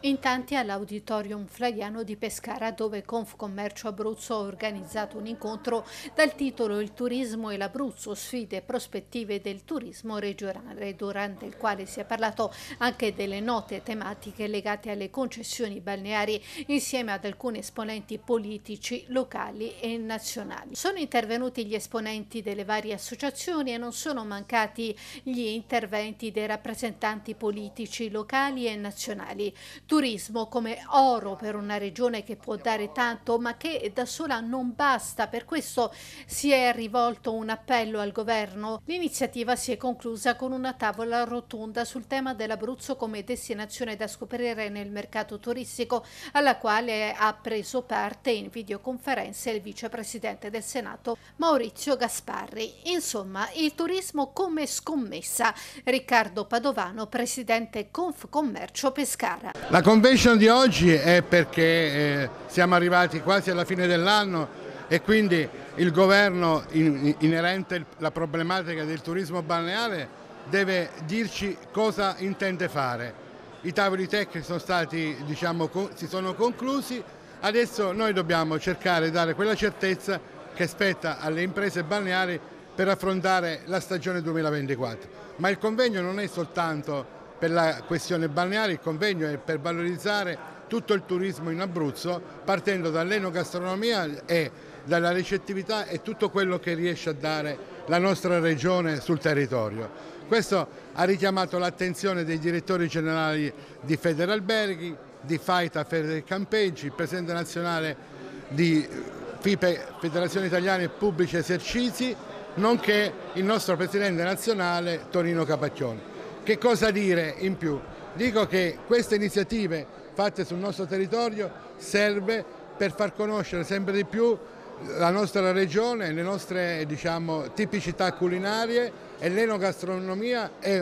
In tanti all'Auditorium Flaiano di Pescara, dove Confcommercio Abruzzo ha organizzato un incontro dal titolo Il turismo e l'Abruzzo, sfide e prospettive del turismo regionale, durante il quale si è parlato anche delle note tematiche legate alle concessioni balneari insieme ad alcuni esponenti politici locali e nazionali. Sono intervenuti gli esponenti delle varie associazioni e non sono mancati gli interventi dei rappresentanti politici locali e nazionali. Turismo come oro per una regione che può dare tanto, ma che da sola non basta. Per questo si è rivolto un appello al governo. L'iniziativa si è conclusa con una tavola rotonda sul tema dell'Abruzzo come destinazione da scoprire nel mercato turistico, alla quale ha preso parte in videoconferenza il vicepresidente del Senato Maurizio Gasparri. Insomma, il turismo come scommessa. Riccardo Padovano, presidente Confcommercio Pescara. La convention di oggi è perché siamo arrivati quasi alla fine dell'anno e quindi il governo, inerente alla problematica del turismo balneare, deve dirci cosa intende fare. I tavoli tecnici sono stati, si sono conclusi, adesso noi dobbiamo cercare di dare quella certezza che spetta alle imprese balneari per affrontare la stagione 2024. Ma il convegno non è soltanto per la questione balneare, il convegno è per valorizzare tutto il turismo in Abruzzo, partendo dall'enogastronomia e dalla ricettività e tutto quello che riesce a dare la nostra regione sul territorio. Questo ha richiamato l'attenzione dei direttori generali di Federalberghi, di FAITA Federcampeggi, il presidente nazionale di FIPE, Federazione Italiana Pubblici Esercizi, nonché il nostro presidente nazionale Tonino Capacchione. Che cosa dire in più? Dico che queste iniziative fatte sul nostro territorio serve per far conoscere sempre di più la nostra regione, le nostre tipicità culinarie, e l'enogastronomia è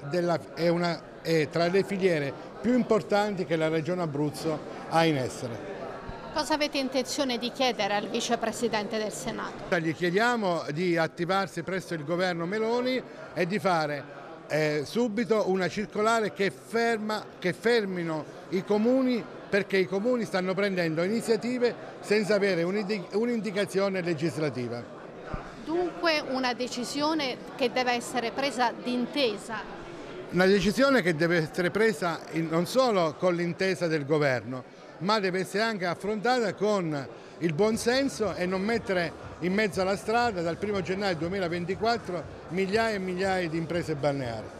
tra le filiere più importanti che la regione Abruzzo ha in essere. Cosa avete intenzione di chiedere al vicepresidente del Senato? Gli chiediamo di attivarsi presso il governo Meloni e di fare subito una circolare che fermino i comuni, perché i comuni stanno prendendo iniziative senza avere un'indicazione legislativa. Dunque una decisione che deve essere presa d'intesa. Una decisione che deve essere presa non solo con l'intesa del governo, ma deve essere anche affrontata con il buonsenso e non mettere in mezzo alla strada dal 1° gennaio 2024 migliaia e migliaia di imprese balneari.